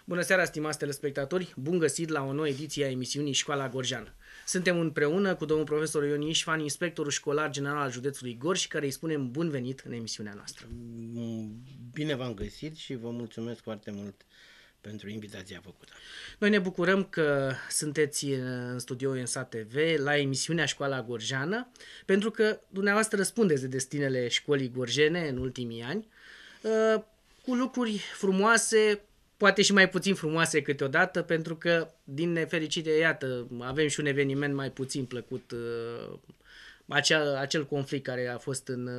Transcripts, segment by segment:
Bună seara, stimați telespectatori! Bun găsit la o nouă ediție a emisiunii Școala Gorjeană. Suntem împreună cu domnul profesor Ion Ișvan, inspectorul școlar general al județului Gorj, care îi spunem bun venit în emisiunea noastră. Bine v-am găsit și vă mulțumesc foarte mult pentru invitația făcută. Noi ne bucurăm că sunteți în studio ENSA TV la emisiunea Școala Gorjeană, pentru că dumneavoastră răspundeți de destinele școlii gorjene în ultimii ani, cu lucruri frumoase, poate și mai puțin frumoase câteodată, pentru că, din nefericire, iată, avem și un eveniment mai puțin plăcut, acel conflict care a fost în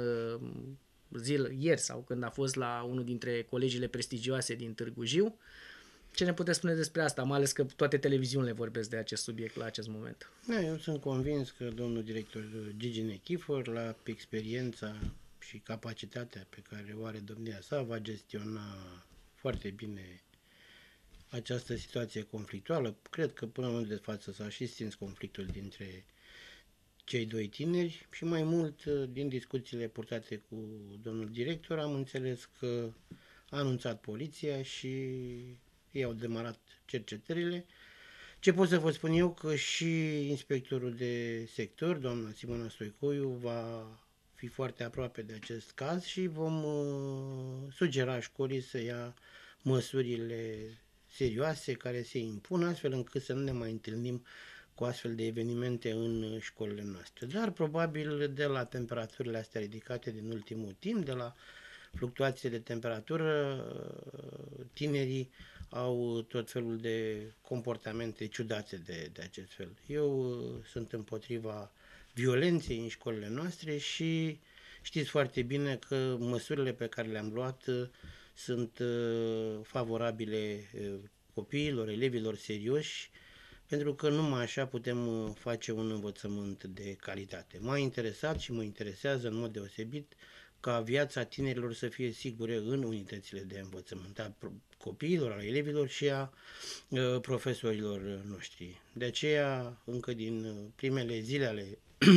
ieri sau când a fost la unul dintre colegiile prestigioase din Târgu Jiu. Ce ne puteți spune despre asta, mai ales că toate televiziunile vorbesc de acest subiect la acest moment? Eu sunt convins că domnul director Gigi Nechifor, la experiența și capacitatea pe care o are domnia sa, va gestiona foarte bine această situație conflictuală. Cred că până în momentul de față s-a și stins conflictul dintre cei doi tineri și mai mult din discuțiile purtate cu domnul director am înțeles că a anunțat poliția și ei au demarat cercetările. Ce pot să vă spun eu că și inspectorul de sector, doamna Simona Stoicoiu, va fi foarte aproape de acest caz și vom sugera școlii să ia măsurile serioase care se impun, astfel încât să nu ne mai întâlnim cu astfel de evenimente în școlile noastre. Dar probabil de la temperaturile astea ridicate din ultimul timp, de la fluctuațiile de temperatură, tinerii au tot felul de comportamente ciudate de acest fel. Eu sunt împotriva violenței în școlile noastre și știți foarte bine că măsurile pe care le-am luat sunt favorabile copiilor, elevilor serioși, pentru că numai așa putem face un învățământ de calitate. M-a interesat și mă interesează în mod deosebit ca viața tinerilor să fie sigure în unitățile de învățământ, a copiilor, a elevilor și a profesorilor noștri. De aceea, încă din primele zile ale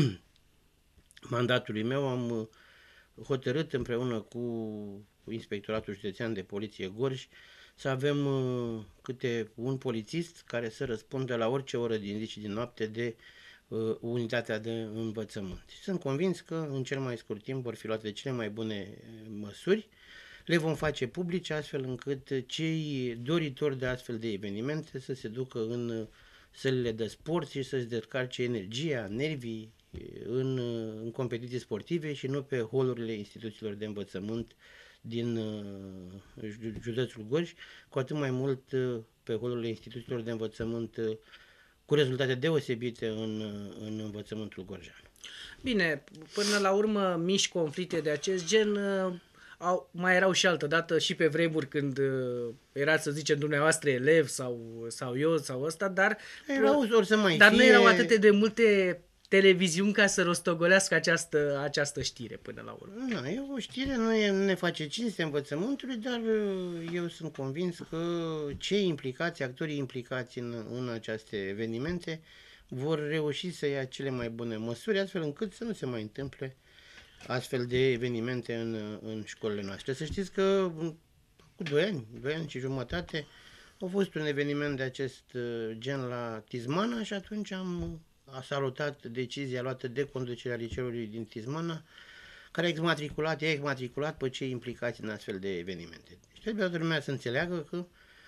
mandatului meu, am hotărât împreună cu Inspectoratul Județean de Poliție Gorj să avem câte un polițist care să răspundă la orice oră din zi și din noapte de unitatea de învățământ. Sunt convins că în cel mai scurt timp vor fi luate cele mai bune măsuri, le vom face publice astfel încât cei doritori de astfel de evenimente să se ducă în sălile de sport și să-și descarce energia, nervii în competiții sportive și nu pe holurile instituțiilor de învățământ din județul Gorj, cu atât mai mult pe holurile instituțiilor de învățământ cu rezultate deosebite în învățământul gorjean. Bine, până la urmă, mici conflicte de acest gen mai erau și altădată și pe vremuri când erați, să zicem, dumneavoastră elev sau eu sau ăsta, dar nu erau atât de multe televiziuni ca să rostogolească această știre până la urmă. E o știre, nu ne face cinste învățământului, dar eu sunt convins că cei implicați, actorii implicați în aceste evenimente vor reuși să ia cele mai bune măsuri, astfel încât să nu se mai întâmple astfel de evenimente în școlile noastre. Să știți că cu 2 ani și jumătate, a fost un eveniment de acest gen la Tizmana și atunci a salutat decizia luată de conducerea liceului din Tizmana, care a exmatriculat pe cei implicați în astfel de evenimente. Deci trebuie toată lumea să înțeleagă că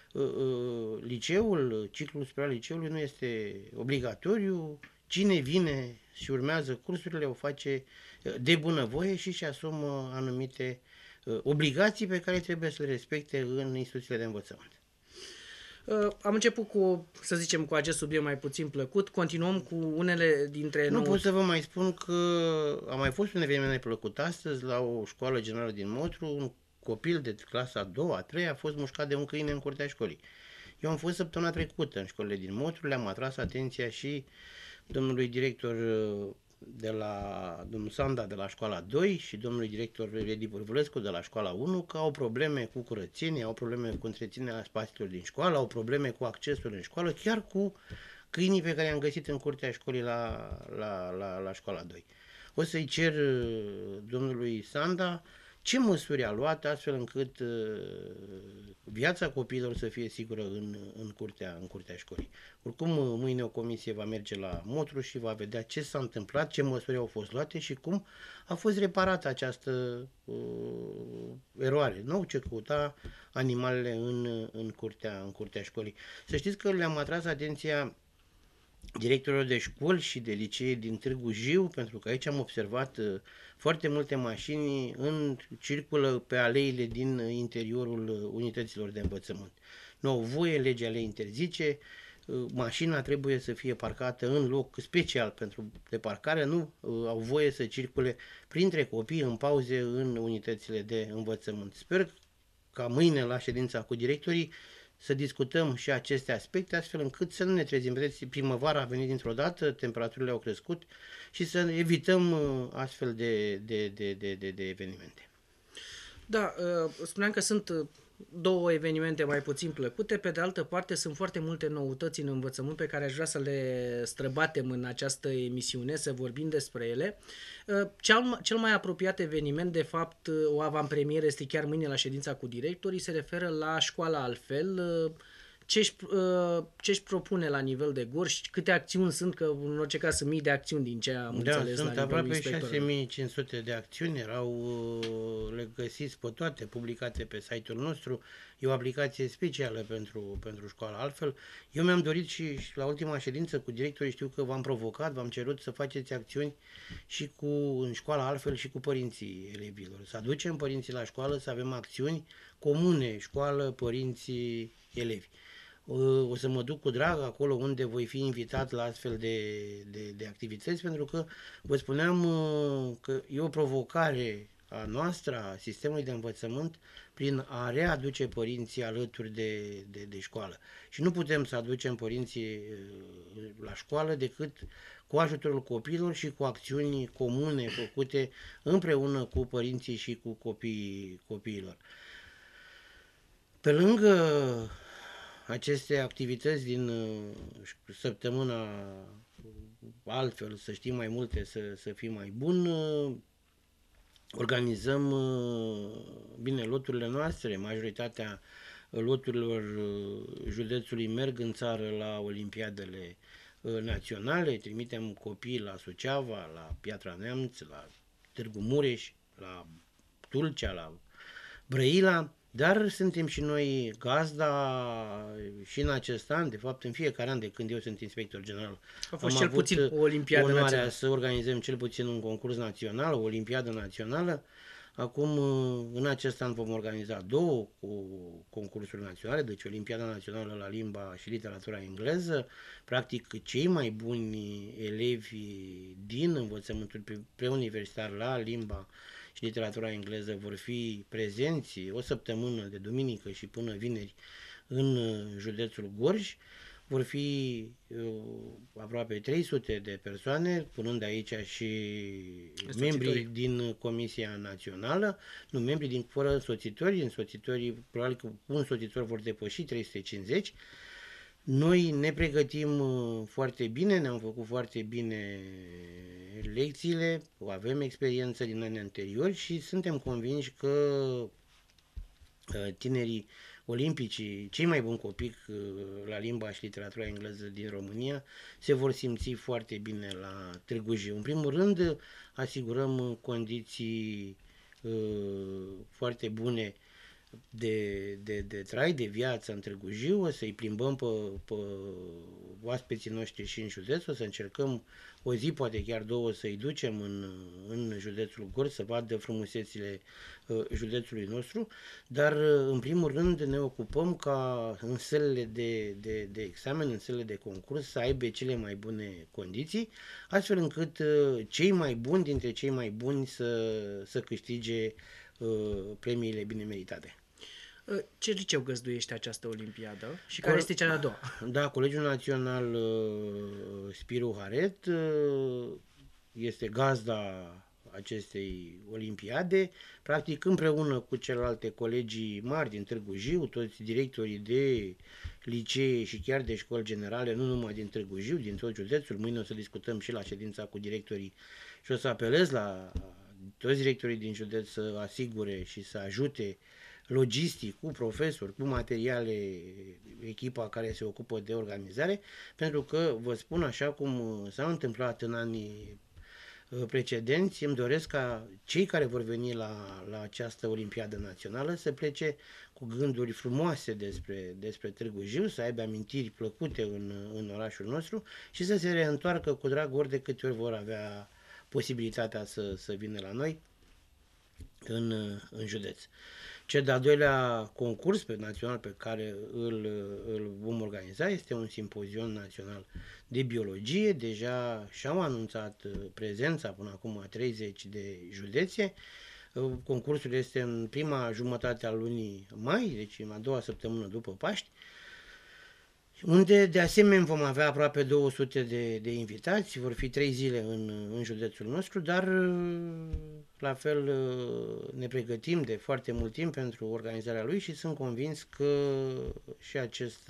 ciclul superior al liceului nu este obligatoriu. Cine vine și urmează cursurile o face de bunăvoie și asumă anumite obligații pe care trebuie să le respecte în instituțiile de învățământ. Am început să zicem, cu acest subiect mai puțin plăcut, continuăm cu unele dintre Nu pot să vă mai spun că a mai fost un eveniment neplăcut astăzi la o școală generală din Motru. Un copil de clasa a 2-a, a 3-a a fost mușcat de un câine în curtea școlii. Eu am fost săptămâna trecută în școlile din Motru, le-am atras atenția și domnului director domnul Sanda de la școala 2 și domnului director Redi Vârvulescu de la școala 1 că au probleme cu curățenie, au probleme cu întreținerea spațiilor din școală, au probleme cu accesul în școală, chiar cu câinii pe care i-am găsit în curtea școlii la școala 2. O să-i cer domnului Sanda ce măsuri a luat astfel încât viața copiilor să fie sigură în curtea școlii. Oricum, mâine o comisie va merge la Motru și va vedea ce s-a întâmplat, ce măsuri au fost luate și cum a fost reparată această eroare. Nu au ce căuta animalele în curtea școlii. Să știți că le-am atras atenția directorilor de școli și de licee din Târgu Jiu, pentru că aici am observat foarte multe mașini circulă pe aleile din interiorul unităților de învățământ. Nu au voie, legea le interzice, mașina trebuie să fie parcată în loc special pentru deparcare, nu au voie să circule printre copii în pauze în unitățile de învățământ. Sper ca mâine la ședința cu directorii să discutăm și aceste aspecte, astfel încât să nu ne trezim. Vedeți, primăvara a venit dintr-o dată, temperaturile au crescut și să evităm astfel de evenimente. Da, spuneam că sunt două evenimente mai puțin plăcute, pe de altă parte sunt foarte multe noutăți în învățământ pe care aș vrea să le străbatem în această emisiune, să vorbim despre ele. Cel mai apropiat eveniment, de fapt, o avantpremieră este chiar mâine la ședința cu directorii, se referă la Școala Altfel. Ce își propune la nivel de Gorj, câte acțiuni sunt, că în orice caz sunt mii de acțiuni din ce am înțeles sunt la aproape 6500 de acțiuni, le găsiți pe toate, publicate pe site-ul nostru. E o aplicație specială pentru Școala Altfel. Eu mi-am dorit și la ultima ședință cu directorii, știu că v-am provocat, v-am cerut să faceți acțiuni și în Școala Altfel și cu părinții elevilor. Să aducem părinții la școală, să avem acțiuni comune, școală, părinții, elevi. O să mă duc cu drag acolo unde voi fi invitat la astfel de activități, pentru că vă spuneam că e o provocare a noastră, a sistemului de învățământ, prin a readuce părinții alături de școală. Și nu putem să aducem părinții la școală decât cu ajutorul copiilor și cu acțiuni comune făcute împreună cu părinții și cu copiilor. Pe lângă aceste activități din săptămâna Altfel, să știm mai multe, să fim mai buni, organizăm bine loturile noastre, majoritatea loturilor județului merg în țară la olimpiadele naționale, trimitem copii la Suceava, la Piatra Neamț, la Târgu Mureș, la Tulcea, la Brăila, dar suntem și noi gazda și în acest an, de fapt în fiecare an de când eu sunt inspector general. A fost cel puțin o olimpiadă națională. Să organizăm cel puțin un concurs național, o olimpiadă națională. Acum, în acest an vom organiza două concursuri naționale, deci Olimpiada Națională la limba și literatura engleză. Practic, cei mai buni elevi din învățământul preuniversitar la limba și literatura engleză vor fi prezenți o săptămână de duminică și până vineri în județul Gorj. Vor fi aproape 300 de persoane, punând aici și membrii din Comisia Națională, nu membrii fără însoțitorii, probabil că un însoțitor vor depăși 350. Noi ne pregătim foarte bine, ne-am făcut foarte bine lecțiile, avem experiență din anii anteriori și suntem convinși că tinerii olimpicii, cei mai buni copii la limba și literatura engleză din România, se vor simți foarte bine la Târgu Jiu. În primul rând, asigurăm condiții foarte bune de trai, de viață în Târgu Jiu, o să-i plimbăm pe oaspeții noștri și în județ, o să încercăm o zi, poate chiar două, să-i ducem în județul Gorj, să vadă frumusețile județului nostru, dar în primul rând ne ocupăm ca în sălile de examen, în sălile de concurs, să aibă cele mai bune condiții, astfel încât cei mai buni dintre cei mai buni să câștige premiile bine meritate. Ce liceu găzduiește această olimpiadă și care este cea de-a doua? Da, Colegiul Național Spiru Haret este gazda acestei olimpiade, practic împreună cu celelalte colegii mari din Târgu Jiu, toți directorii de licee și chiar de școli generale, nu numai din Târgu Jiu, din tot județul. Mâine o să discutăm și la ședința cu directorii și o să apelez la toți directorii din județ să asigure și să ajute logistic, cu profesori, cu materiale, echipa care se ocupă de organizare, pentru că, vă spun, așa cum s-a întâmplat în anii precedenți, îmi doresc ca cei care vor veni la această Olimpiadă Națională să plece cu gânduri frumoase despre Târgu Jiu, să aibă amintiri plăcute în orașul nostru și să se reîntoarcă cu drag ori de câte ori vor avea posibilitatea să vină la noi în județ. Cel de-al doilea concurs național pe care îl vom organiza este un simpozion național de biologie. Deja și-am anunțat prezența până acum a 30 de județe. Concursul este în prima jumătate a lunii mai, deci în a doua săptămână după Paști, unde de asemenea vom avea aproape 200 de invitați, vor fi 3 zile în județul nostru, dar la fel ne pregătim de foarte mult timp pentru organizarea lui și sunt convins că și acest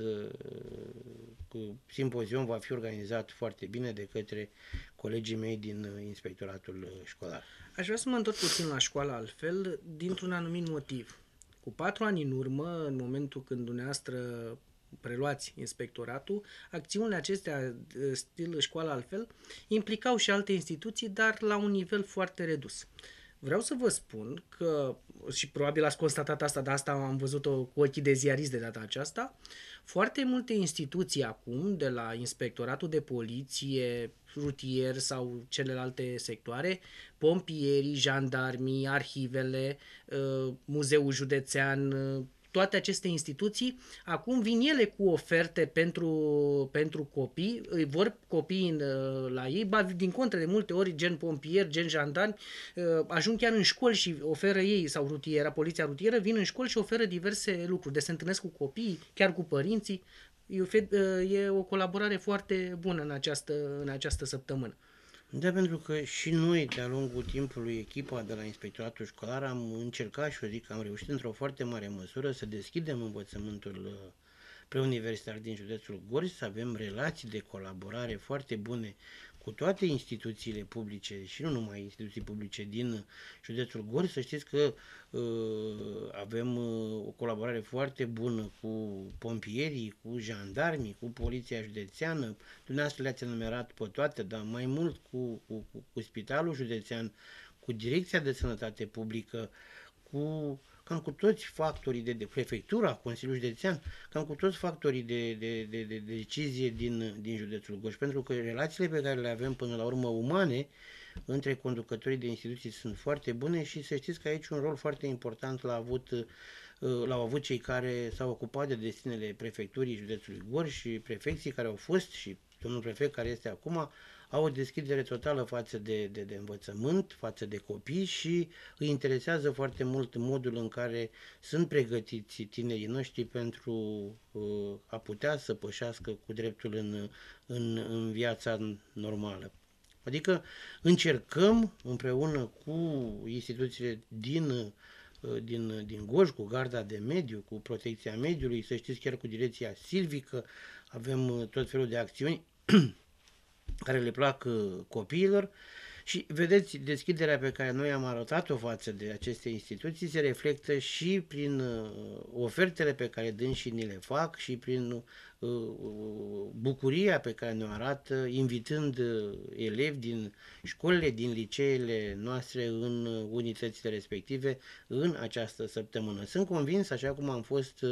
simpozion va fi organizat foarte bine de către colegii mei din inspectoratul școlar. Aș vrea să mă întorc puțin la școală altfel, dintr-un anumit motiv. Cu 4 ani în urmă, în momentul când dumneavoastră preluați inspectoratul, acțiunile acestea, stil școală altfel, implicau și alte instituții, dar la un nivel foarte redus. Vreau să vă spun că, și probabil ați constatat asta, dar asta am văzut-o cu ochii de ziarist de data aceasta, foarte multe instituții acum, de la Inspectoratul de Poliție, rutier sau celelalte sectoare, pompierii, jandarmii, arhivele, muzeul județean, toate aceste instituții, acum vin ele cu oferte pentru copii, îi vor copii la ei, din contră de multe ori, gen pompieri, gen jandarmi, ajung chiar în școli și oferă ei, sau rutiera, poliția rutieră, vin în școli și oferă diverse lucruri, de se întâlnesc cu copiii, chiar cu părinții. E o colaborare foarte bună în această săptămână. Da, pentru că și noi, de-a lungul timpului, echipa de la Inspectoratul Școlar, am încercat și eu zic că am reușit într-o foarte mare măsură să deschidem învățământul preuniversitar din județul Gorj, să avem relații de colaborare foarte bune cu toate instituțiile publice și nu numai instituții publice din județul Gorj. Să știți că avem o colaborare foarte bună cu pompierii, cu jandarmii, cu poliția județeană. Dumneavoastră le-ați enumerat pe toate, dar mai mult cu spitalul județean, cu Direcția de Sănătate Publică, cam cu toți factorii de prefectura, Consiliul Județean, cam cu toți factorii de decizie din județul Gorj, pentru că relațiile pe care le avem până la urmă umane între conducătorii de instituții sunt foarte bune și să știți că aici un rol foarte important l-au avut cei care s-au ocupat de destinele prefecturii județului Gorj și prefecții care au fost și domnul prefect care este acum, au o deschidere totală față de învățământ, față de copii și îi interesează foarte mult modul în care sunt pregătiți tinerii noștri pentru a putea să pășească cu dreptul în viața normală. Adică încercăm împreună cu instituțiile din Gorj, cu Garda de Mediu, cu Protecția Mediului, să știți chiar cu Direcția Silvică, avem tot felul de acțiuni care le plac copiilor și vedeți, deschiderea pe care noi am arătat-o față de aceste instituții se reflectă și prin ofertele pe care dânsii ni le fac și prin bucuria pe care ne-o arată invitând elevi din școlile, din liceele noastre în unitățile respective în această săptămână. Sunt convins, așa cum am fost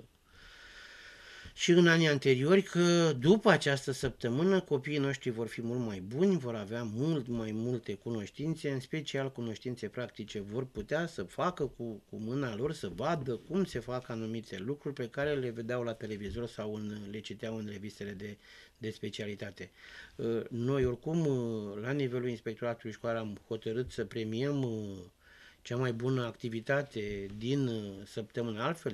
și în anii anteriori, că după această săptămână copiii noștri vor fi mult mai buni, vor avea mult mai multe cunoștințe, în special cunoștințe practice, vor putea să facă cu mâna lor, să vadă cum se fac anumite lucruri pe care le vedeau la televizor sau le citeau în revistele de specialitate. Noi oricum, la nivelul Inspectoratului Școlar, am hotărât să premiăm cea mai bună activitate din săptămână, altfel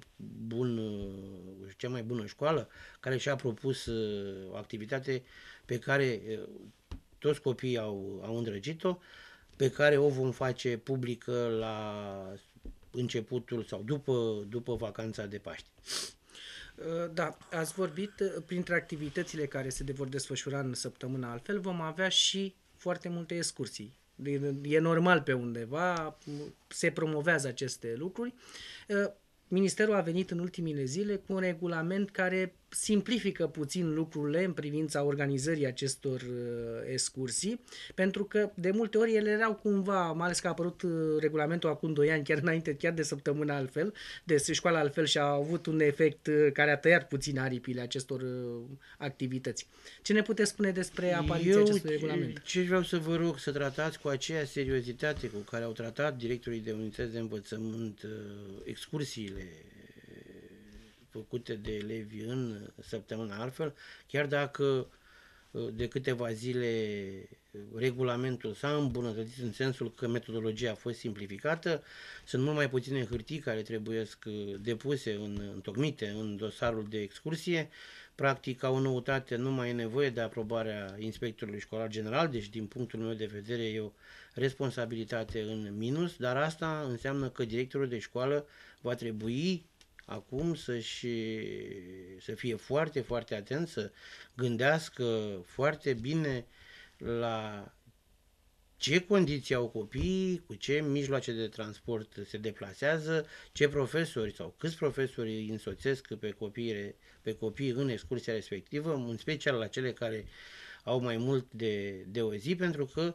cea mai bună școală care și-a propus o activitate pe care toți copiii au îndrăgit-o, pe care o vom face publică la începutul sau după vacanța de Paști. Da, ați vorbit, printre activitățile care se vor desfășura în săptămâna altfel, vom avea și foarte multe excursii. E normal pe undeva, se promovează aceste lucruri. Ministerul a venit în ultimile zile cu un regulament care simplifică puțin lucrurile în privința organizării acestor excursii, pentru că de multe ori ele erau cumva, mai ales că a apărut regulamentul acum 2 ani, chiar înainte, chiar de săptămâna altfel, de școala altfel, și a avut un efect care a tăiat puțin aripile acestor activități. Ce ne puteți spune despre apariția acestui regulament? Ce vreau să vă rog să tratați cu aceea seriozitate cu care au tratat directorii de unități de învățământ excursiile făcute de elevi în săptămâna altfel, chiar dacă de câteva zile regulamentul s-a îmbunătățit în sensul că metodologia a fost simplificată, sunt mult mai puține hârtii care trebuie depuse, întocmite în dosarul de excursie. Practic, ca o noutate, nu mai e nevoie de aprobarea inspectorului școlar general, deci din punctul meu de vedere e o responsabilitate în minus, dar asta înseamnă că directorul de școală va trebui acum să fie foarte, foarte atent, să gândească foarte bine la ce condiții au copiii, cu ce mijloace de transport se deplasează, ce profesori sau câți profesori îi însoțesc pe copii în excursia respectivă, în special la cele care au mai mult de o zi, pentru că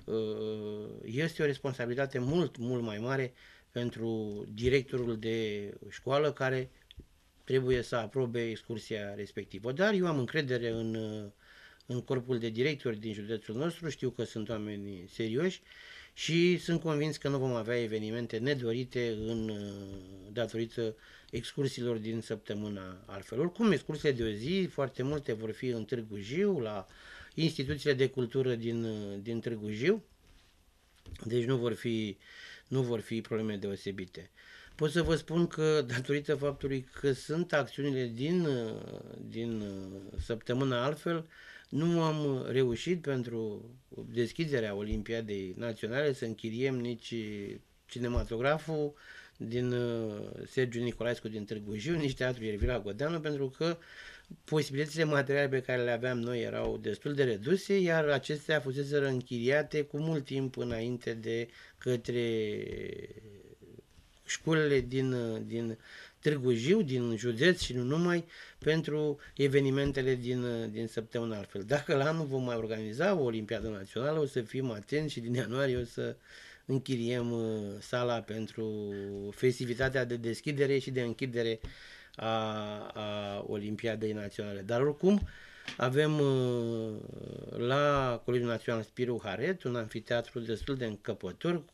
este o responsabilitate mult, mult mai mare pentru directorul de școală care trebuie să aprobe excursia respectivă. Dar eu am încredere în corpul de directori din județul nostru, știu că sunt oameni serioși și sunt convins că nu vom avea evenimente nedorite datorită excursiilor din săptămâna altfel. Oricum, excursiile de o zi, foarte multe vor fi în Târgu Jiu, la instituțiile de cultură din Târgu Jiu, deci nu vor fi probleme deosebite. Pot să vă spun că, datorită faptului că sunt acțiunile din săptămâna altfel, nu am reușit pentru deschiderea Olimpiadei Naționale să închiriem nici cinematograful din Sergiu Nicolaescu din Târgu Jiu, nici Teatrul Ervila Godeanu, pentru că posibilitățile materiale pe care le aveam noi erau destul de reduse, iar acestea fuseseră închiriate cu mult timp înainte de către școlile din Târgu Jiu, din județ și nu numai, pentru evenimentele din săptămâna altfel. Dacă la anul vom mai organiza o Olimpiadă Națională, o să fim atenți și din ianuarie o să închiriem sala pentru festivitatea de deschidere și de închidere a Olimpiadei Naționale. Dar oricum avem la Colegiul Național Spiru Haret un anfiteatru destul de încăpător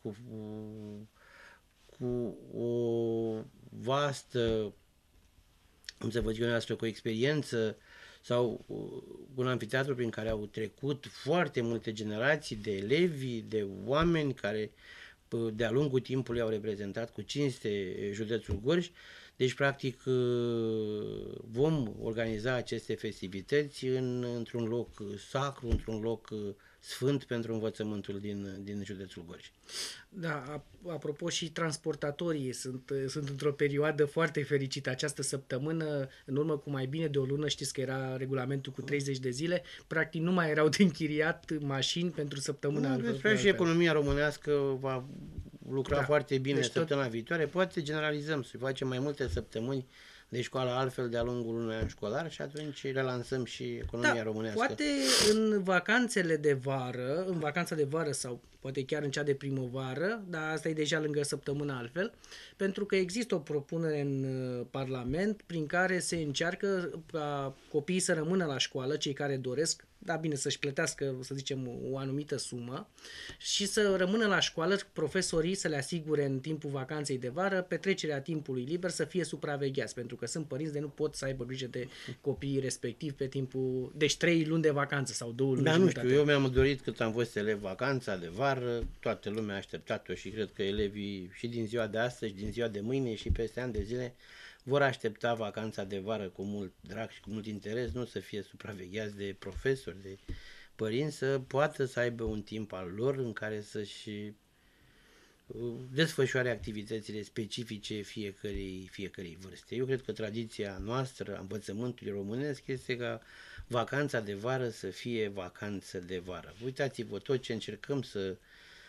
cu o vastă, cum să vă zic, cu o experiență sau un anfiteatru prin care au trecut foarte multe generații de elevi, de oameni care de-a lungul timpului au reprezentat cu cinste județul Gorj. Deci, practic, vom organiza aceste festivități într-un loc sacru, într-un loc sfânt pentru învățământul din județul Gorj. Da, apropo, și transportatorii sunt într-o perioadă foarte fericită. Această săptămână, în urmă cu mai bine de o lună, știți că era regulamentul cu 30 de zile, practic nu mai erau de închiriat mașini pentru săptămâna. Despre și economia românească va lucra foarte bine săptămâna viitoare. Poate generalizăm, să facem mai multe săptămâni de școală altfel de-a lungul unui an școlar și atunci relansăm și economia românească. Poate în vacanțele de vară, în vacanța de vară sau poate chiar în cea de primăvară, dar asta e deja lângă săptămâna altfel, pentru că există o propunere în Parlament prin care se încearcă ca copiii să rămână la școală, cei care doresc, da, bine, să-și plătească, să zicem, o anumită sumă și să rămână la școală, profesorii să le asigure în timpul vacanței de vară petrecerea timpului liber, să fie supravegheați, pentru că sunt părinți de nu pot să aibă grijă de copiii respectiv pe timpul, deci 3 luni de vacanță sau 2 luni. Da, nu știu, eu mi-am dorit cât am fost elev vacanța de vară, toată lumea a așteptat-o și cred că elevii și din ziua de astăzi, din ziua de mâine și peste ani de zile vor aștepta vacanța de vară cu mult drag și cu mult interes, nu să fie supravegheați de profesori, de părinți, să poată să aibă un timp al lor în care să-și desfășoare activitățile specifice fiecărei vârste. Eu cred că tradiția noastră a învățământului românesc este ca vacanța de vară să fie vacanță de vară. Uitați-vă tot ce încercăm să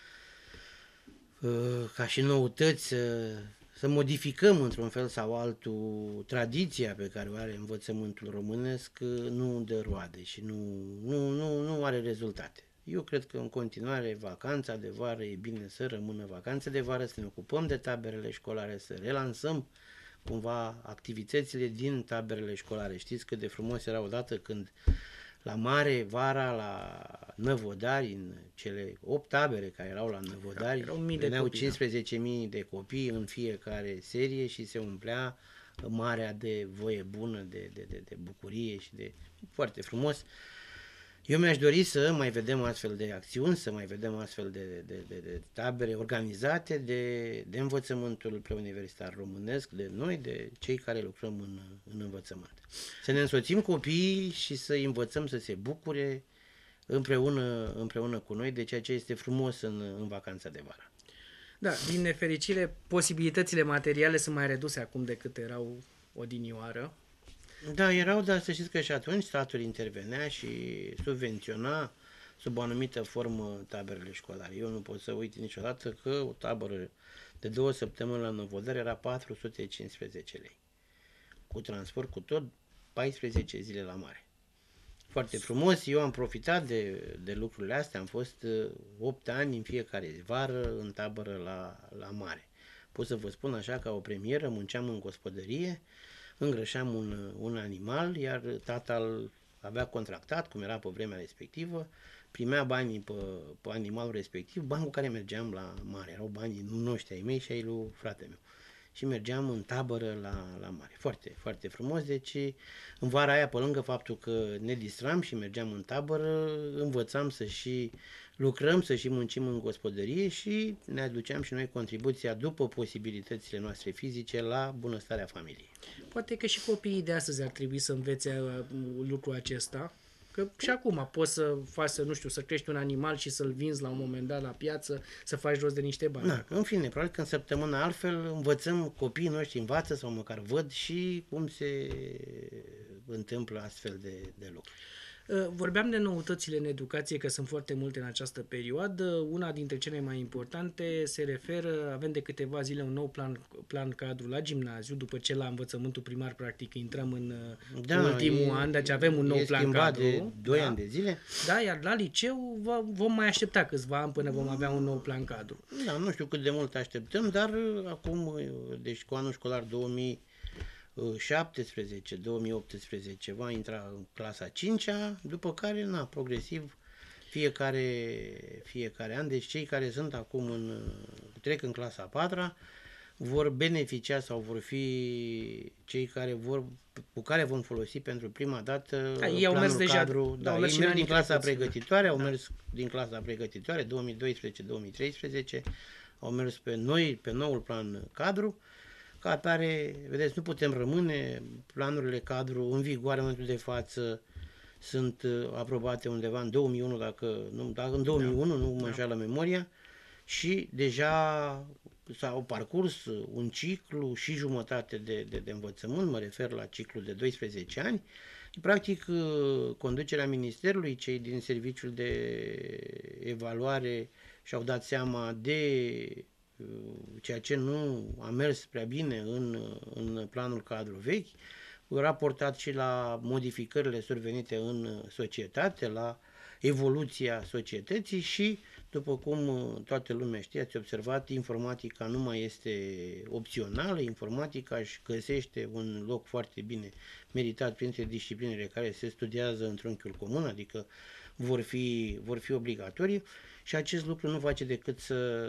ca și noutăți, să modificăm într-un fel sau altul tradiția pe care o are învățământul românesc, nu dă roade și nu are rezultate. Eu cred că în continuare vacanța de vară e bine să rămână vacanță de vară, să ne ocupăm de taberele școlare, să relansăm cumva activitățile din taberele școlare. Știți cât de frumos era odată când la mare, vara, la Năvodari, în cele 8 tabere care erau la Năvodari, veneau 15.000 de copii în fiecare serie și se umplea marea de voie bună, de bucurie și de foarte frumos. Eu mi-aș dori să mai vedem astfel de acțiuni, să mai vedem astfel de tabere organizate de învățământul preuniversitar românesc, de noi, de cei care lucrăm în învățământ. Să ne însoțim copiii și să învățăm să se bucure împreună cu noi de ceea ce este frumos în vacanța de vară. Da, din nefericire, posibilitățile materiale sunt mai reduse acum decât erau odinioară. Da, erau, dar să știți că și atunci statul intervenea și subvenționa sub o anumită formă taberele școlare. Eu nu pot să uit niciodată că o tabără de 2 săptămâni la Năvodari era 415 lei. Cu transport, cu tot, 14 zile la mare. Foarte frumos, eu am profitat de lucrurile astea, am fost 8 ani în fiecare vară în tabără la mare. Pot să vă spun așa, ca o premieră, munceam în gospodărie, îngrășeam un animal, iar tatăl avea contractat, cum era pe vremea respectivă, primea banii pe animalul respectiv, bani cu care mergeam la mare. Erau banii noștri, ai mei și ai lui frate meu. Și mergeam în tabără la mare. Foarte, foarte frumos. Deci, în vara aia, pe lângă faptul că ne distram și mergeam în tabără, învățam să și lucrăm, să și muncim în gospodărie și ne aduceam și noi contribuția după posibilitățile noastre fizice la bunăstarea familiei. Poate că și copiii de astăzi ar trebui să învețe lucrul acesta. Că și acum poți să faci, să crești un animal și să-l vinzi la un moment dat la piață, să faci rost de niște bani. Da, în fine, probabil că în săptămâna altfel învățăm, copiii noștri învață sau măcar văd și cum se întâmplă astfel de lucruri. Vorbeam de noutățile în educație, că sunt foarte multe în această perioadă. Una dintre cele mai importante se referă, avem de câteva zile un nou plan cadru la gimnaziu, după ce la învățământul primar practic intrăm în ultimul an, deci avem un nou plan cadru. De 2 ani de zile. Da, iar la liceu vom mai aștepta câțiva ani până vom avea un nou plan cadru. Da, nu știu cât de mult așteptăm, dar acum, deci cu anul școlar 2017-2018 va intra în clasa 5-a, după care, progresiv, fiecare an, deci cei care sunt acum trec în clasa 4-a, vor beneficia sau vor fi cei cu care vom folosi pentru prima dată planul cadru. Da, ei merg din clasa pregătitoare, au mers din clasa pregătitoare 2012-2013, au mers pe noul plan cadru. Ca atare, vedeți, nu putem rămâne, planurile cadru în vigoare în momentul de față sunt aprobate undeva în 2001, dacă în 2001 nu mă înșală memoria, și deja s-au parcurs un ciclu și jumătate de învățământ, mă refer la ciclul de 12 ani. Practic, conducerea Ministerului, cei din Serviciul de Evaluare și-au dat seama de ceea ce nu a mers prea bine în planul cadru vechi, raportat și la modificările survenite în societate, la evoluția societății și, după cum toată lumea știe, ați observat, informatica nu mai este opțională, informatica își găsește un loc foarte bine meritat printre disciplinele care se studiază în trunchiul comun, adică vor fi obligatorii. Și acest lucru nu face decât să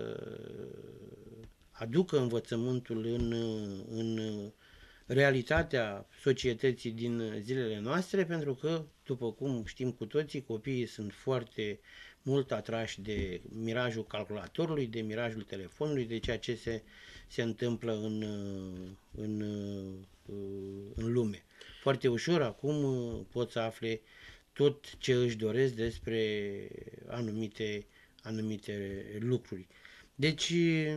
aducă învățământul în realitatea societății din zilele noastre, pentru că, după cum știm cu toții, copiii sunt foarte mult atrași de mirajul calculatorului, de mirajul telefonului, de ceea ce se întâmplă în lume. Foarte ușor acum pot să afle tot ce își doresc despre anumite lucruri. Deci,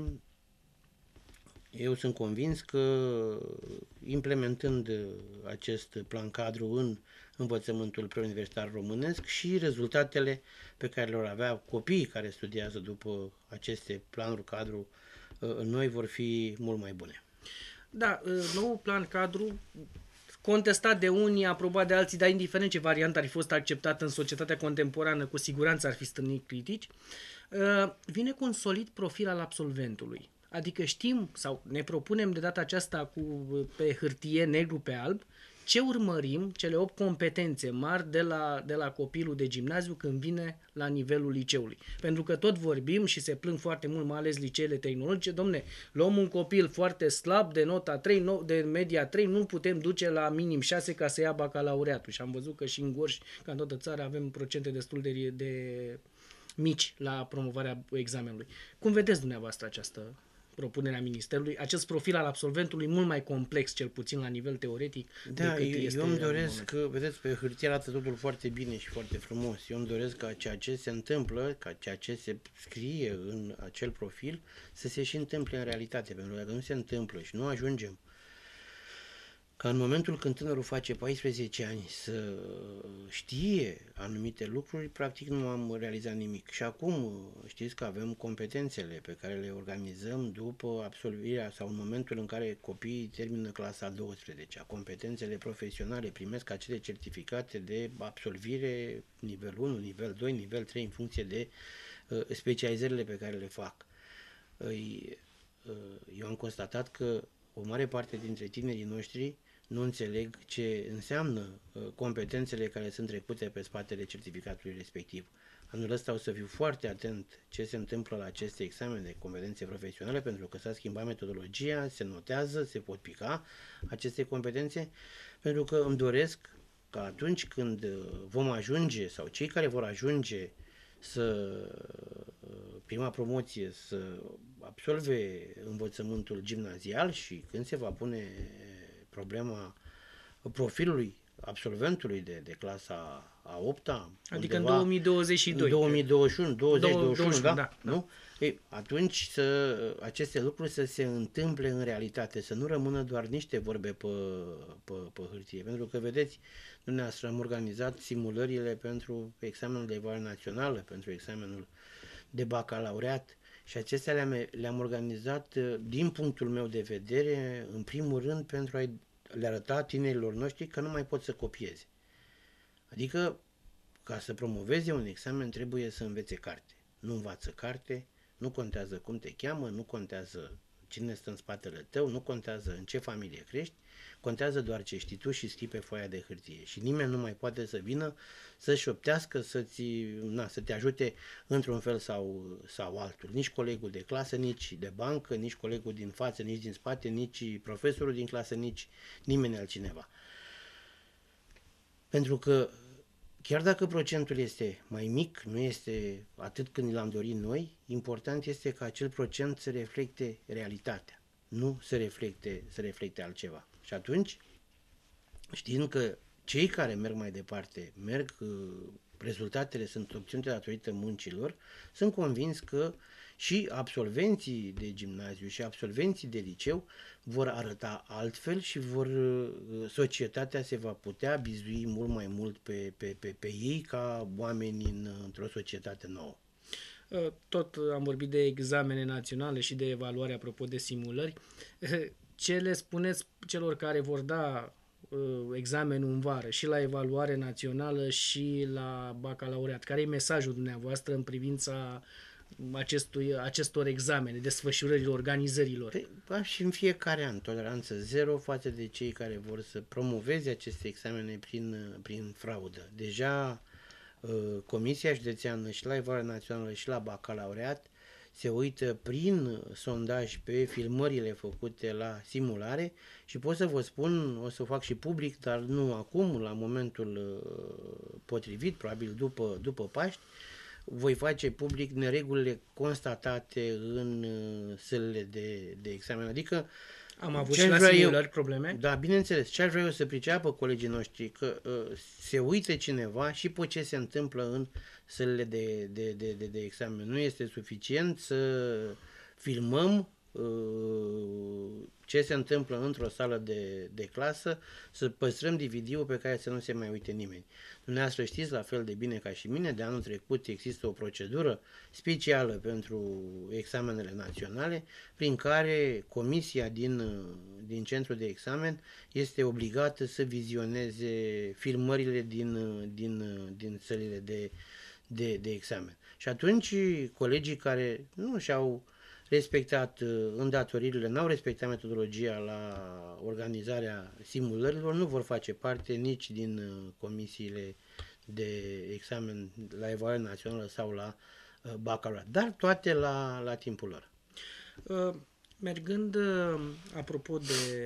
eu sunt convins că implementând acest plan cadru în învățământul preuniversitar românesc și rezultatele pe care le vor avea copiii care studiază după aceste planuri cadru noi vor fi mult mai bune. Da, nou plan cadru, contestat de unii, aprobat de alții, dar indiferent ce variantă ar fi fost acceptată în societatea contemporană, cu siguranță ar fi stârnit critici, vine cu un solid profil al absolventului. Adică știm sau ne propunem de data aceasta pe hârtie, negru pe alb, ce urmărim, cele 8 competențe mari de la copilul de gimnaziu când vine la nivelul liceului. Pentru că tot vorbim și se plâng foarte mult, mai ales liceele tehnologice, domne, luăm un copil foarte slab de nota 3, de media 3, nu putem duce la minim 6 ca să ia bacalaureatul. Și am văzut că și în Gorj, ca în toată țara, avem procente destul de mici la promovarea examenului. Cum vedeți dumneavoastră această propunerea Ministerului, acest profil al absolventului mult mai complex, cel puțin la nivel teoretic, da, eu îmi doresc, că, vedeți, pe hârtie arată totul foarte bine și foarte frumos. Eu îmi doresc ca ceea ce se întâmplă, ca ceea ce se scrie în acel profil, să se și întâmple în realitate, pentru că dacă nu se întâmplă și nu ajungem ca în momentul când tânărul face 14 ani să știe anumite lucruri, practic nu am realizat nimic. Și acum știți că avem competențele pe care le organizăm după absolvirea sau în momentul în care copiii termină clasa 12. Competențele profesionale primesc acele certificate de absolvire nivel 1, nivel 2, nivel 3 în funcție de specializările pe care le fac. Eu am constatat că o mare parte dintre tinerii noștri nu înțeleg ce înseamnă competențele care sunt trecute pe spatele certificatului respectiv. Anul ăsta o să fiu foarte atent ce se întâmplă la aceste examene de competențe profesionale, pentru că s-a schimbat metodologia, se notează, se pot pica aceste competențe, pentru că îmi doresc că atunci când vom ajunge, sau cei care vor ajunge să prima promoție să absolve învățământul gimnazial și când se va pune problema profilului absolventului de clasa a 8-a, adică în 2022. În 2021, 2021, da? Da. Nu? Ei, atunci aceste lucruri să se întâmple în realitate, să nu rămână doar niște vorbe pe hârtie. Pentru că, vedeți, dumneavoastră am organizat simulările pentru examenul de evaluare națională, pentru examenul de bacalaureat, și acestea le-am organizat, din punctul meu de vedere, în primul rând pentru a le arăta tinerilor noștri că nu mai pot să copieze. Adică, ca să promoveze un examen, trebuie să învețe carte. Nu învață carte, nu contează cum te cheamă, nu contează cine stă în spatele tău, nu contează în ce familie crești, contează doar ce știi tu și scrii pe foaia de hârtie. Și nimeni nu mai poate să vină să-și șoptească, să te ajute într-un fel sau altul. Nici colegul de clasă, nici de bancă, nici colegul din față, nici din spate, nici profesorul din clasă, nici nimeni altcineva. Pentru că chiar dacă procentul este mai mic, nu este atât cât l-am dorit noi, important este ca acel procent să reflecte realitatea, nu să reflecte altceva. Și atunci, știind că cei care merg mai departe, rezultatele sunt obținute datorită muncilor, sunt convins că și absolvenții de gimnaziu și absolvenții de liceu vor arăta altfel și societatea se va putea bizui mult mai mult pe ei ca oameni într-o societate nouă. Tot am vorbit de examene naționale și de evaluare apropo de simulări. Ce le spuneți celor care vor da examenul în vară și la evaluare națională și la bacalaureat? Care e mesajul dumneavoastră în privința acestor examene, desfășurărilor, organizărilor? Și în fiecare an, toleranță zero față de cei care vor să promoveze aceste examene prin fraudă. Deja Comisia Județeană și la evaluare națională și la bacalaureat se uită prin sondaj pe filmările făcute la simulare și pot să vă spun, o să o fac și public, dar nu acum, la momentul potrivit, probabil după Paști, voi face public neregulile constatate în sălile de examen. Adică am avut și la simulări probleme? Da, bineînțeles. Ce aș vrea eu să priceapă colegii noștri, că se uite cineva și pe ce se întâmplă în sălile de examen. Nu este suficient să filmăm ce se întâmplă într-o sală de clasă, să păstrăm DVD-ul pe care să nu se mai uite nimeni. Dumneavoastră știți la fel de bine ca și mine, de anul trecut există o procedură specială pentru examenele naționale, prin care comisia din centrul de examen este obligată să vizioneze filmările din sălile de examen. Și atunci colegii care nu și-au respectat îndatoririle, n-au respectat metodologia la organizarea simulărilor, nu vor face parte nici din comisiile de examen la evaluare națională sau la bacalaureat, dar toate la timpul lor. Mergând, apropo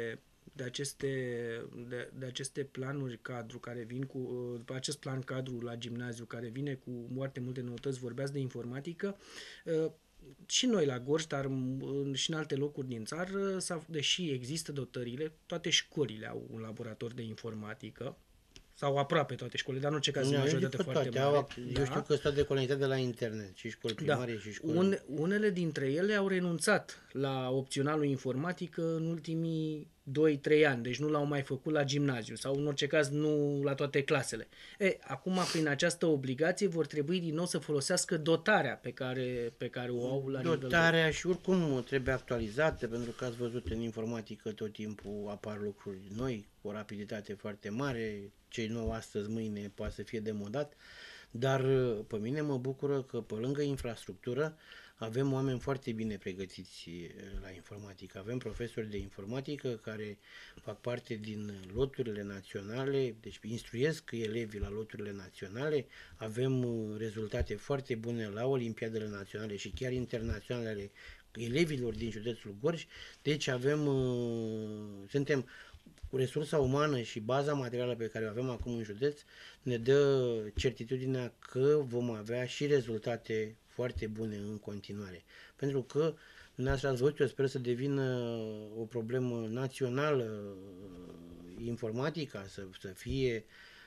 de aceste planuri cadru care vin după acest plan cadru la gimnaziu care vine cu foarte multe noutăți, vorbeați de informatică, și noi la Gorj, dar și în alte locuri din țară, deși există dotările, toate școlile au un laborator de informatică, sau aproape toate școlile, dar în orice caz majoritatea foarte mare. Eu știu că sunt de conectate la internet, și școli primare și școli. Unele dintre ele au renunțat la opționalul informatică în ultimii 2-3 ani, deci nu l-au mai făcut la gimnaziu sau în orice caz nu la toate clasele. Acum prin această obligație vor trebui din nou să folosească dotarea pe care o au la nivel. Dotarea și oricum trebuie actualizată, pentru că ați văzut în informatică tot timpul apar lucruri noi, cu o rapiditate foarte mare, ce nou astăzi, mâine poate să fie demodat, dar pe mine mă bucură că pe lângă infrastructură avem oameni foarte bine pregătiți la informatică. Avem profesori de informatică care fac parte din loturile naționale, deci instruiesc elevii la loturile naționale. Avem rezultate foarte bune la olimpiadele naționale și chiar internaționale ale elevilor din județul Gorj. Deci suntem cu resursa umană și baza materială pe care o avem acum în județ, ne dă certitudinea că vom avea și rezultate foarte bune în continuare. Pentru că, dumneavoastră ați văzut, eu sper să devină o problemă națională informatica, să fie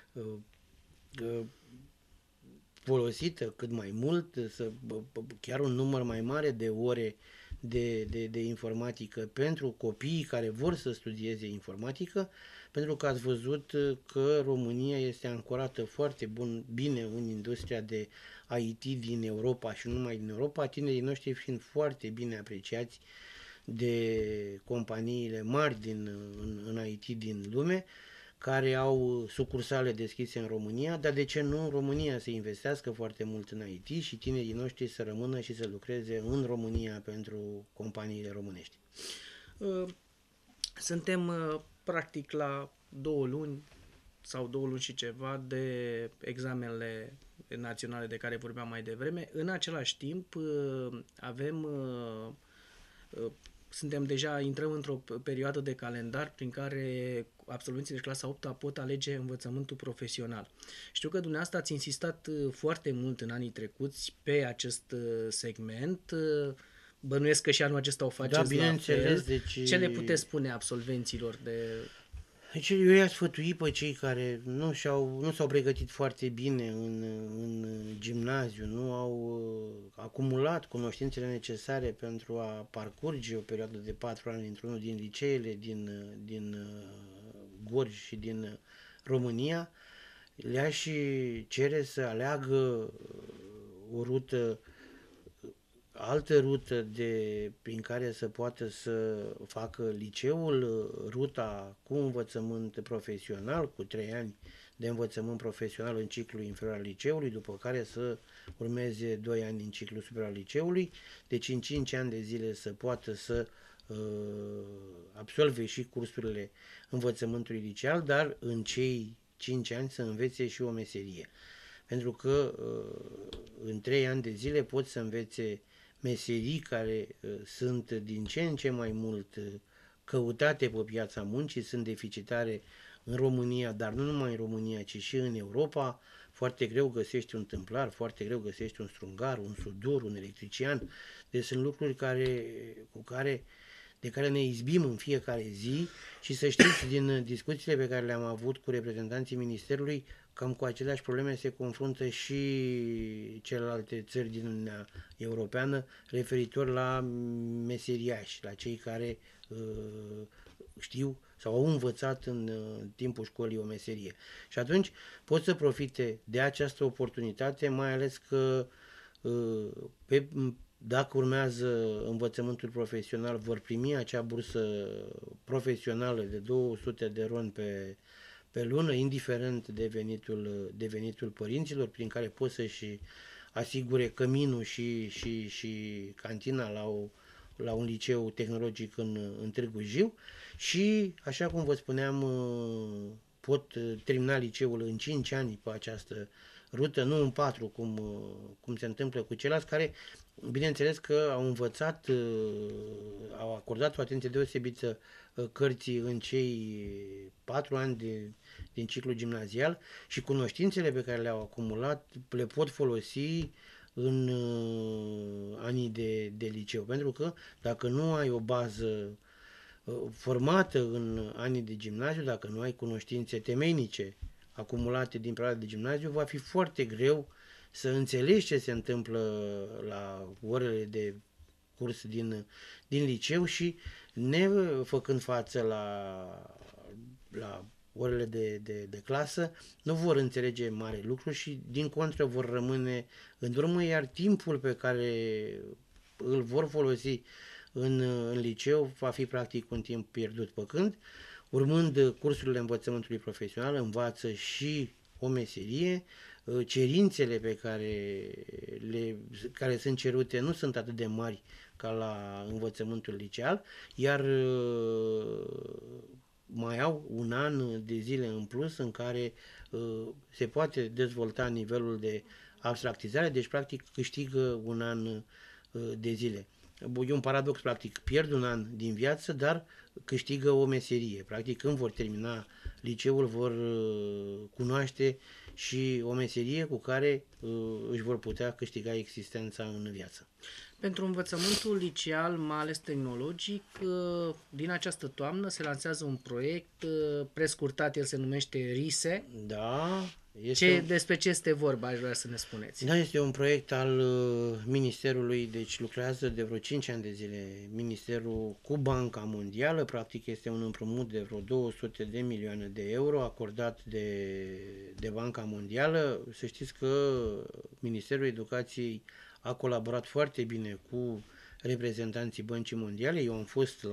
folosită cât mai mult, chiar un număr mai mare de ore de informatică pentru copiii care vor să studieze informatică, pentru că ați văzut că România este ancorată foarte bine în industria de IT din Europa și nu numai din Europa, tinerii noștri fiind foarte bine apreciați de companiile mari în IT din lume, care au sucursale deschise în România, dar de ce nu în România să investească foarte mult în IT și tinerii noștri să rămână și să lucreze în România pentru companiile românești? Suntem practic la 2 luni sau 2 luni și ceva de examenele naționale de care vorbeam mai devreme. În același timp intrăm într-o perioadă de calendar prin care absolvenții de clasa 8-a pot alege învățământul profesional. Știu că dumneavoastră ați insistat foarte mult în anii trecuți pe acest segment. Bănuiesc că și anul acesta o faceți la fel. Deci... Ce le puteți spune absolvenților de... Deci eu i-aș sfătui pe cei care nu s-au pregătit foarte bine în gimnaziu, nu au acumulat cunoștințele necesare pentru a parcurge o perioadă de 4 ani într-unul din liceele din Gorj și din România, le-aș cere să aleagă o altă rută prin care să poată să facă liceul, ruta cu învățământ profesional, cu 3 ani de învățământ profesional în ciclul inferior al liceului, după care să urmeze 2 ani în ciclul superior al liceului, deci în 5 ani de zile să poată să absolve și cursurile învățământului liceal, dar în cei 5 ani să învețe și o meserie. Pentru că în 3 ani de zile pot să învețe meserii care sunt din ce în ce mai mult căutate pe piața muncii, sunt deficitare în România, dar nu numai în România, ci și în Europa. Foarte greu găsești un tâmplar, foarte greu găsești un strungar, un sudur, un electrician. Deci sunt lucruri de care ne izbim în fiecare zi și să știți din discuțiile pe care le-am avut cu reprezentanții Ministerului, cam cu aceleași probleme se confruntă și celelalte țări din Uniunea Europeană referitor la meseriași, la cei care știu sau au învățat în timpul școlii o meserie. Și atunci pot să profite de această oportunitate, mai ales că dacă urmează învățământul profesional, vor primi acea bursă profesională de 200 de RON pe lună, indiferent de venitul părinților, prin care pot să-și asigure căminul și cantina la un liceu tehnologic în Târgu Jiu și, așa cum vă spuneam, pot termina liceul în 5 ani pe această rută, nu în 4, cum se întâmplă cu ceilalți, care, bineînțeles că au învățat, au acordat o atenție deosebită cărții în cei 4 ani din ciclu gimnazial și cunoștințele pe care le-au acumulat le pot folosi în anii de liceu. Pentru că dacă nu ai o bază formată în anii de gimnaziu, dacă nu ai cunoștințe temeinice acumulate din perioada de gimnaziu, va fi foarte greu să înțelegi ce se întâmplă la orele de curs din liceu și nefăcând față la orele de clasă, nu vor înțelege mare lucru și din contră vor rămâne în urmă, iar timpul pe care îl vor folosi în liceu va fi practic un timp pierdut, păcând, urmând cursurile învățământului profesional, învață și o meserie, cerințele care sunt cerute nu sunt atât de mari ca la învățământul liceal, iar mai au un an de zile în plus în care se poate dezvolta nivelul de abstractizare, deci practic câștigă un an de zile. E un paradox, practic, pierd un an din viață, dar câștigă o meserie. Practic, când vor termina liceul, vor cunoaște și o meserie cu care își vor putea câștiga existența în viață. Pentru învățământul liceal, mai ales tehnologic, din această toamnă se lansează un proiect prescurtat, el se numește RISE. Da. Despre ce este vorba, aș vrea să ne spuneți. Da, este un proiect al Ministerului, deci lucrează de vreo 5 ani de zile Ministerul cu Banca Mondială, practic este un împrumut de vreo 200 de milioane de euro acordat de Banca Mondială. Să știți că Ministerul Educației a colaborat foarte bine cu reprezentanții Băncii Mondiale. Eu am fost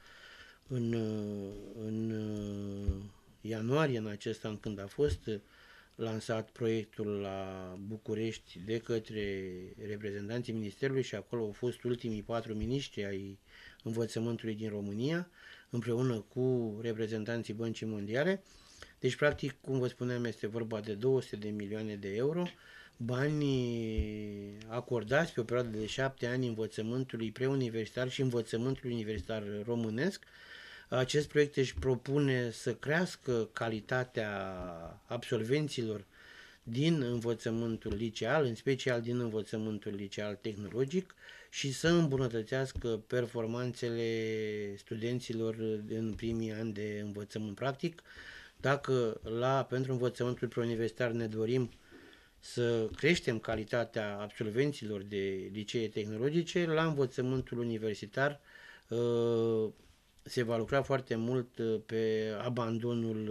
în ianuarie în acest an, când a fost lansat proiectul la București de către reprezentanții Ministerului și acolo au fost ultimii 4 miniștri ai învățământului din România, împreună cu reprezentanții Băncii Mondiale. Deci, practic, cum vă spuneam, este vorba de 200 de milioane de euro, bani acordați pe o perioadă de 7 ani învățământului preuniversitar și învățământului universitar românesc. Acest proiect își propune să crească calitatea absolvenților din învățământul liceal, în special din învățământul liceal tehnologic, și să îmbunătățească performanțele studenților în primii ani de învățământ practic. Dacă pentru învățământul preuniversitar ne dorim să creștem calitatea absolvenților de licee tehnologice, la învățământul universitar se va lucra foarte mult pe abandonul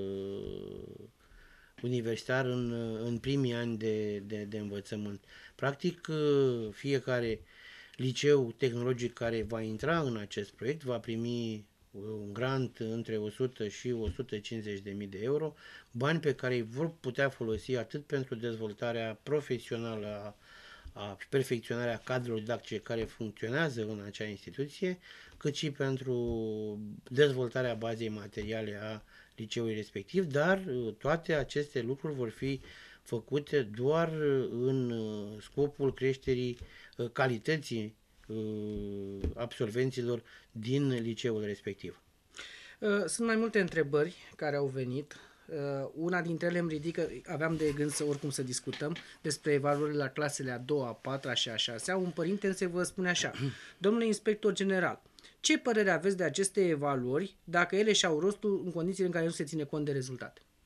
universitar în primii ani de învățământ. Practic, fiecare liceu tehnologic care va intra în acest proiect va primi un grant între 100 și 150.000 de euro, bani pe care îi vor putea folosi atât pentru dezvoltarea profesională a perfecționarea cadrelor didactice care funcționează în acea instituție, cât și pentru dezvoltarea bazei materiale a liceului respectiv, dar toate aceste lucruri vor fi făcute doar în scopul creșterii calității absolvenților din liceul respectiv. Sunt mai multe întrebări care au venit. Una dintre ele îmi ridică, aveam de gând oricum să discutăm despre evaluările la clasele a 2-a, a 4-a și a 6-a. Un părinte se vă spune așa: domnule inspector general, ce părere aveți de aceste evaluări dacă ele și-au rostul în condițiile în care nu se ține cont de rezultate?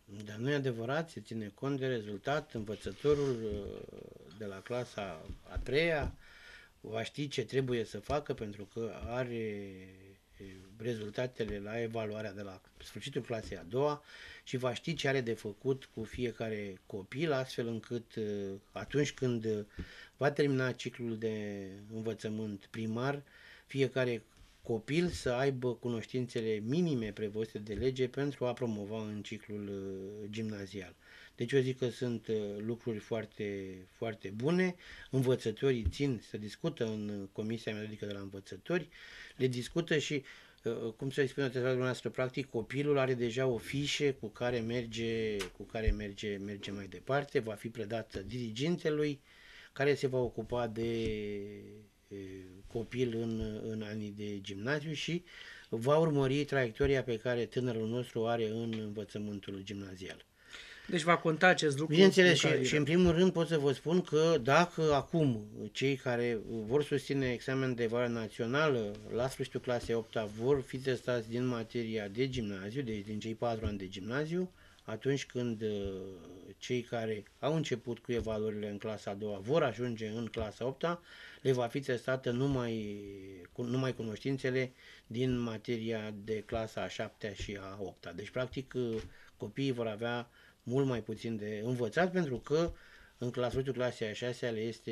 Dar nu e adevărat, se ține cont de rezultat, învățătorul de la clasa a treia va ști ce trebuie să facă pentru că are rezultatele la evaluarea de la sfârșitul clasei a doua și va ști ce are de făcut cu fiecare copil, astfel încât atunci când va termina ciclul de învățământ primar, fiecare copil să aibă cunoștințele minime prevăzute de lege pentru a promova în ciclul gimnazial. Deci eu zic că sunt lucruri foarte, foarte bune. Învățătorii țin să discută în Comisia Metodică de la Învățători, le discută și, cum să-i spune dumneavoastră, practic copilul are deja o fișă cu care merge mai departe, va fi predată dirigintelui, care se va ocupa de copil în anii de gimnaziu și va urmări traiectoria pe care tânărul nostru o are în învățământul gimnazial. Deci va conta acest lucru. Bineînțeles, și în primul rând pot să vă spun că dacă acum cei care vor susține examen de evaluare națională la sfârșitul clasei 8-a vor fi testați din materia de gimnaziu, deci din cei 4 ani de gimnaziu, atunci când cei care au început cu evaluările în clasa a doua vor ajunge în clasa 8-a, le va fi testată numai cunoștințele din materia de clasa a 7-a și a 8-a. Deci, practic, copiii vor avea mult mai puțin de învățat pentru că în sfârșitul clasei a 6-a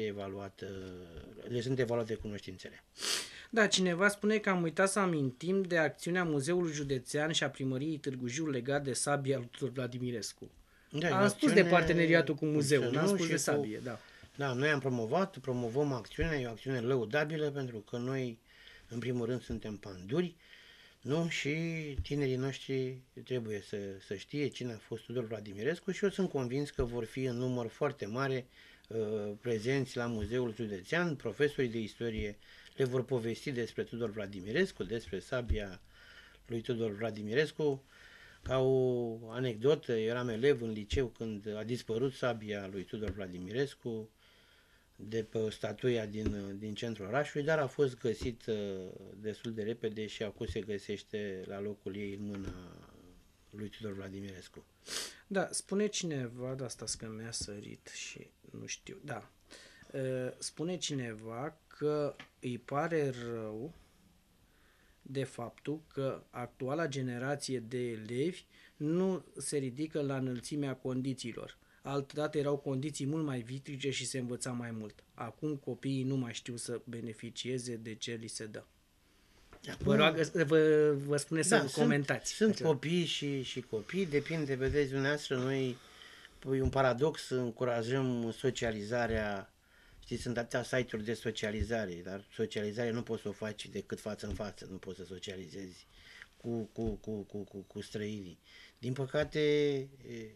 le sunt evaluate cunoștințele. Da, cineva spune că am uitat să amintim de acțiunea Muzeului Județean și a Primăriei Târgu Jiu legat de sabia lui Tudor Vladimirescu. Da, am spus de parteneriatul cu muzeul, n-am spus de sabie, da. Da, noi am promovăm acțiunea, e o acțiune lăudabilă pentru că noi, în primul rând, suntem panduri, nu? Și tinerii noștri trebuie să știe cine a fost Tudor Vladimirescu și eu sunt convins că vor fi în număr foarte mare prezenți la Muzeul Județean, profesorii de istorie le vor povesti despre Tudor Vladimirescu, despre sabia lui Tudor Vladimirescu. Ca o anecdotă, eram elev în liceu când a dispărut sabia lui Tudor Vladimirescu de pe statuia din centrul orașului, dar a fost găsit destul de repede și acum se găsește la locul ei în mâna lui Tudor Vladimirescu. Da, spune cineva, de asta că mi-a sărit și nu știu, da. Spune cineva că îi pare rău de faptul că actuala generație de elevi nu se ridică la înălțimea condițiilor. Altădată erau condiții mult mai vitrige și se învăța mai mult. Acum copiii nu mai știu să beneficieze de ce li se dă. Vă rog, vă spune să comentați. Sunt copii și copii, depinde, vedeți dumneavoastră, noi, e un paradox, încurajăm socializarea. Știți, sunt atâtea site-uri de socializare, dar socializarea nu poți să o faci decât față în față, nu poți să socializezi cu străinii. Din păcate,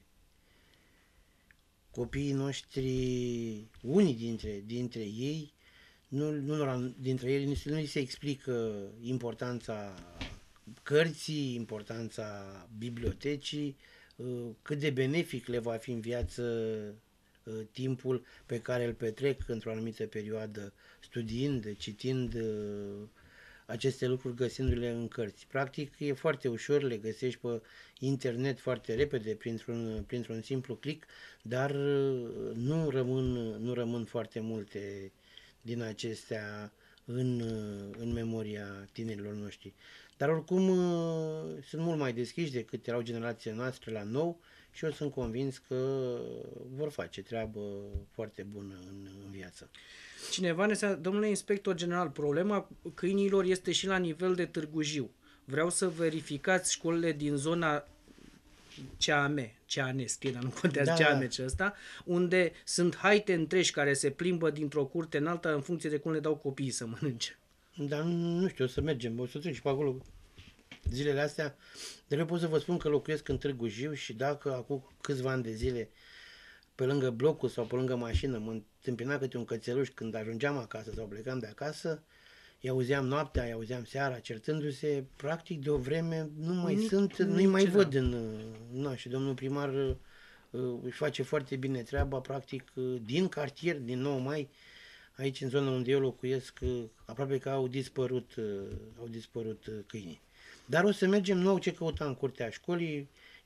copiii noștri, unii dintre ei, dintre ei nu li se explică importanța cărții, importanța bibliotecii, cât de benefic le va fi în viață timpul pe care îl petrec într-o anumită perioadă studiind, citind aceste lucruri, găsindu-le în cărți. Practic e foarte ușor, le găsești pe internet foarte repede printr-un simplu click, dar nu rămân foarte multe din acestea în memoria tinerilor noștri. Dar oricum sunt mult mai deschiși decât erau generațiile noastre la nou și eu sunt convins că vor face treabă foarte bună în viață. Cineva ne spune, domnule inspector general, problema câinilor este și la nivel de Târgu Jiu. Vreau să verificați școlile din zona CAM, scrie, dar nu contează CAM ce ăsta, unde sunt haite întregi care se plimbă dintr-o curte în alta în funcție de cum le dau copiii să mănânce. Dar nu știu, o să mergem, o să trec pe acolo zilele astea. Dar eu pot să vă spun că locuiesc în Târgu Jiu și dacă acum câțiva ani de zile pe lângă blocul sau pe lângă mașină mă întâmpina câte un cățeluș când ajungeam acasă sau plecam de acasă, îi auzeam noaptea, îi auzeam seara certându-se, practic de o vreme nu-i mai văd și domnul primar își face foarte bine treaba, practic din cartier, din 9 Mai, aici în zona unde eu locuiesc, aproape că au dispărut câinii. Dar o să mergem, nu au ce căuta în curtea școlii,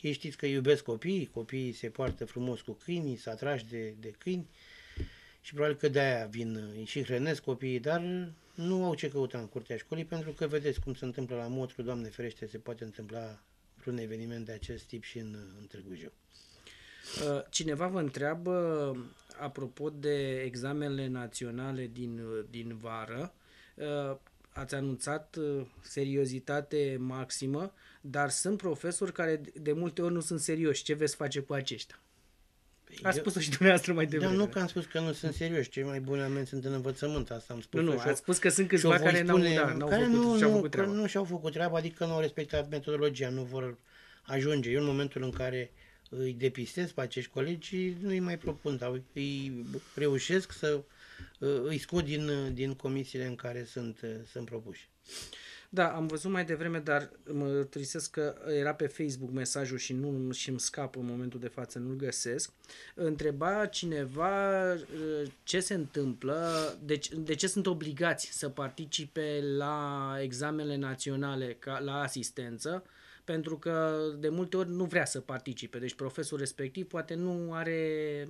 Ei știți că iubesc copiii se poartă frumos cu câinii, se atrași de câini și probabil că de-aia vin și hrănesc copiii, dar nu au ce căuta în curtea școlii, pentru că vedeți cum se întâmplă la Motru, Doamne ferește, se poate întâmpla un eveniment de acest tip și în Târgu Jiu. Cineva vă întreabă, apropo de examenele naționale din vară, ați anunțat seriozitate maximă, dar sunt profesori care de multe ori nu sunt serioși. Ce veți face cu aceștia? Ați spus-o și dumneavoastră mai devreme. Dar nu că am spus că nu sunt serioși, cei mai buni oameni sunt în învățământ, asta am spus. Nu, ați spus că sunt câțiva care n-au făcut treaba. Nu și-au făcut treaba, adică nu au respectat metodologia, nu vor ajunge. Eu în momentul în care îi depistez pe acești colegi, nu îi mai propun, dar îi reușesc să îi scot din comisiile în care sunt propuși. Da, am văzut mai devreme, dar mă trisesc că era pe Facebook mesajul și îmi scap în momentul de față, nu-l găsesc. Întreba cineva ce se întâmplă, de ce sunt obligați să participe la examenele naționale la asistență, pentru că de multe ori nu vrea să participe. Deci profesorul respectiv poate nu are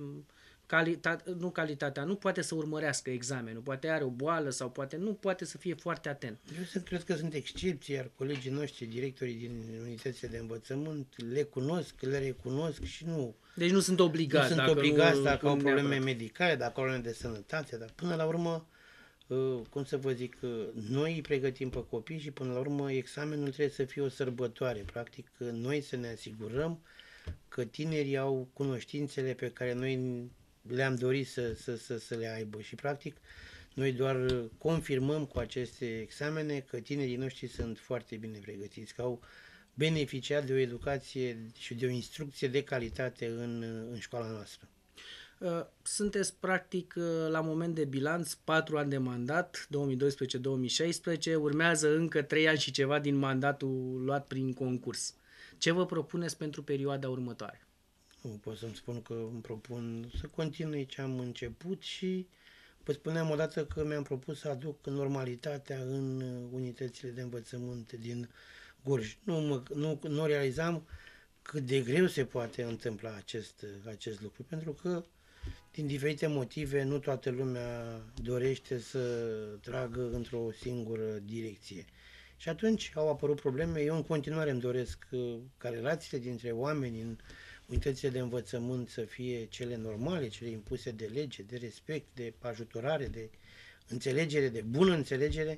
calitatea, nu poate să urmărească examenul, poate are o boală sau poate nu poate să fie foarte atent. Eu cred că sunt excepții, iar colegii noștri, directorii din unitățile de învățământ, le cunosc, le recunosc și nu... Deci nu sunt obligați. Nu sunt obligați dacă au probleme medicale, dacă au probleme de sănătate, dar până la urmă, cum să vă zic, noi îi pregătim pe copii și până la urmă examenul trebuie să fie o sărbătoare. Practic, noi să ne asigurăm că tinerii au cunoștințele pe care noi le-am dorit să le aibă și practic noi doar confirmăm cu aceste examene că tinerii noștri sunt foarte bine pregătiți, că au beneficiat de o educație și de o instrucție de calitate în școala noastră. Sunteți practic la moment de bilanț 4 ani de mandat, 2012-2016, urmează încă 3 ani și ceva din mandatul luat prin concurs. Ce vă propuneți pentru perioada următoare? Nu pot să-mi spun că îmi propun să continui ce am început și vă spuneam odată că mi-am propus să aduc normalitatea în unitățile de învățământ din Gorj. Nu realizam cât de greu se poate întâmpla acest lucru, pentru că din diferite motive nu toată lumea dorește să tragă într-o singură direcție. Și atunci au apărut probleme. Eu în continuare îmi doresc ca relațiile dintre oameni în unitățile de învățământ să fie cele normale, cele impuse de lege, de respect, de ajutorare, de înțelegere, de bună înțelegere.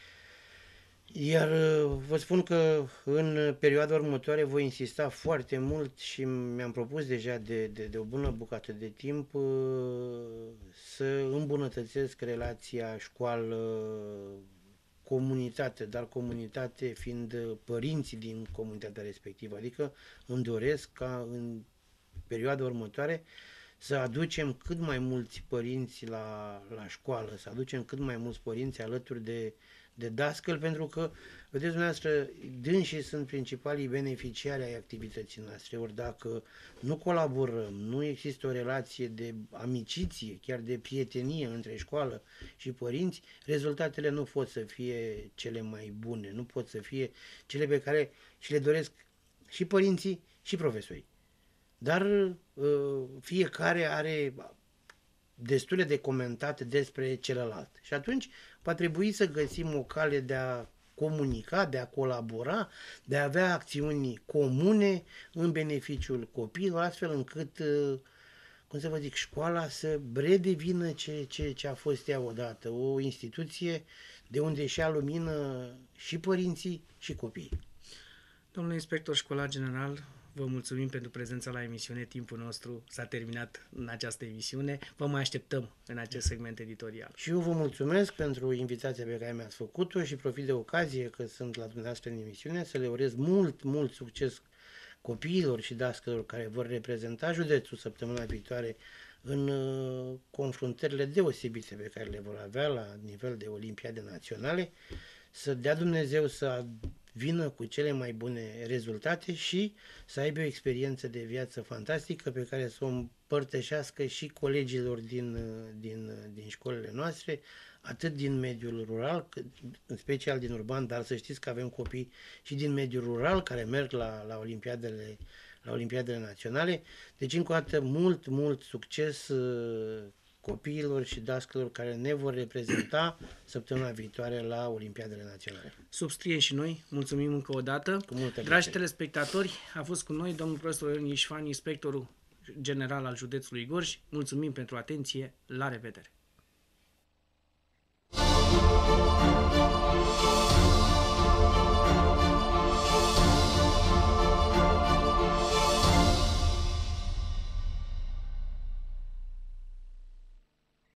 Iar vă spun că în perioada următoare voi insista foarte mult și mi-am propus deja de o bună bucată de timp să îmbunătățesc relația școală-comunitate, dar comunitate fiind părinții din comunitatea respectivă. Adică îmi doresc ca în perioada următoare să aducem cât mai mulți părinți la școală, să aducem cât mai mulți părinți alături de dascăl, pentru că, vedeți dumneavoastră, dânsii sunt principalii beneficiari ai activității noastre, ori dacă nu colaborăm, nu există o relație de amiciție, chiar de prietenie între școală și părinți, rezultatele nu pot să fie cele mai bune, nu pot să fie cele pe care și le doresc și părinții și profesorii. Dar fiecare are destule de comentate despre celălalt. Și atunci va trebui să găsim o cale de a comunica, de a colabora, de a avea acțiuni comune în beneficiul copiilor, astfel încât, cum să vă zic, școala să redevină ce a fost ea odată, o instituție de unde și-a lumină și părinții și copiii. Domnule inspector școlar general, vă mulțumim pentru prezența la emisiune. Timpul nostru s-a terminat în această emisiune. Vă mai așteptăm în acest segment editorial. Și eu vă mulțumesc pentru invitația pe care mi-ați făcut-o și profit de ocazie că sunt la dumneavoastră în emisiune să le urez mult succes copiilor și dascălor care vor reprezenta județul săptămâna viitoare în confruntările deosebite pe care le vor avea la nivel de olimpiade naționale. Să dea Dumnezeu să vină cu cele mai bune rezultate și să aibă o experiență de viață fantastică pe care să o împărtășească și colegilor din școlile noastre, atât din mediul rural, în special din urban, dar să știți că avem copii și din mediul rural care merg la olimpiadele la Olimpiadele Naționale. Deci, încă o dată, mult succes copiilor și dascălor care ne vor reprezenta săptămâna viitoare la Olimpiadele Naționale. Subscriem și noi, mulțumim încă o dată. Cu multă Dragi plăcere. telespectatori, a fost cu noi domnul profesor Ion Ișfan, inspectorul general al județului Gorj. Mulțumim pentru atenție, la revedere!